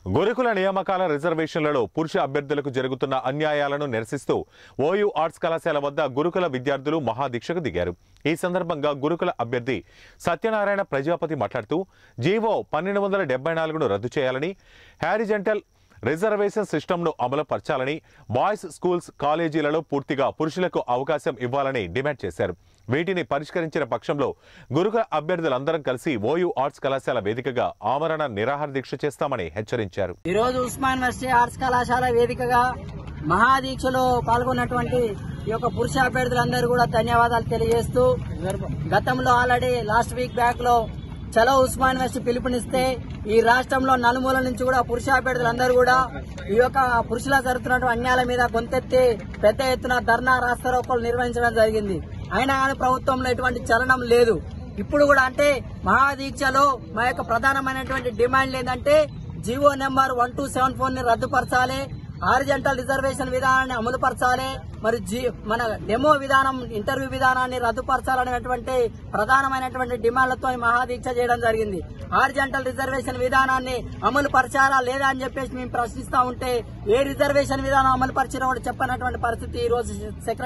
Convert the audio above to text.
గురుకుల నియామకాల రిజర్వేషన్లలో పురుష అభ్యర్థులకు జరుగుతున్న అన్యాయాలను నిరసిస్తూ ఓయూ ఆర్ట్స్ కళాశాల వద్ద గురుకుల విద్యార్థులు మహాదీక్షకు దిగారు. ఈ సందర్భంగా గురుకుల అభ్యర్థి సత్యనారాయణ ప్రజాపతి మాట్లాడుతూ జీవో 1274ను రద్దు చేయాలని, హారిజంటల్ రిజర్వేషన్ సిస్టమ్ను అమలుపరచాలని, బాయ్స్ స్కూల్స్ కాలేజీలలో పూర్తిగా పురుషులకు అవకాశం ఇవ్వాలని డిమాండ్ చేశారు. వీటిని పరిష్కరించిన పక్షంలో గురుకుల అభ్యర్థులందరం కలిసి ఓయూ ఆర్ట్స్ కళాశాల వేదికగా ఆమరణ నిరాహార దీక్ష చేస్తామని హెచ్చరించారు. ఈ రోజు ఉస్మాన్ యూనివర్సిటీ ఆర్ట్స్ కళాశాల వేదికగా మహాదీక్షలో పాల్గొన్నటువంటి ఈ యొక్క పురుష అభ్యర్థులందరూ కూడా ధన్యవాదాలు తెలియజేస్తూ, గతంలో ఆల్రెడీ లాస్ట్ వీక్ బ్యాక్ లో చలో ఉస్మాన్ యూనివర్సిటీ పిలుపునిస్తే ఈ రాష్ట్రంలో నలుమూల నుంచి కూడా పురుష అభ్యర్థులందరూ కూడా ఈ యొక్క పురుషుల జరుగుతున్నటువంటి అన్యాయాల మీద గొంతెత్తి పెద్ద ఎత్తున ధర్నా రాస్తారోకోలు నిర్వహించడం జరిగింది. అయినా కానీ ప్రభుత్వంలో ఎటువంటి చలనం లేదు. ఇప్పుడు కూడా అంటే మహాదీక్షలో మా యొక్క ప్రధానమైనటువంటి డిమాండ్ ఏంటంటే జీవో నెంబర్ 1274 ని రద్దుపరచాలి, హారిజంటల్ రిజర్వేషన్ విధానాన్ని అమలుపరచాలి, మరి మన డెమో విధానం, ఇంటర్వ్యూ విధానాన్ని రద్దుపరచాలనేటువంటి ప్రధానమైనటువంటి డిమాండ్లతో మహాదీక్ష చేయడం జరిగింది. హారిజంటల్ రిజర్వేషన్ విధానాన్ని అమలు పరచాలా లేదా అని చెప్పేసి మేము ప్రశ్నిస్తా ఉంటే ఏ రిజర్వేషన్ విధానం అమలు పరిచినా కూడా చెప్పనటువంటి పరిస్థితి ఈ రోజు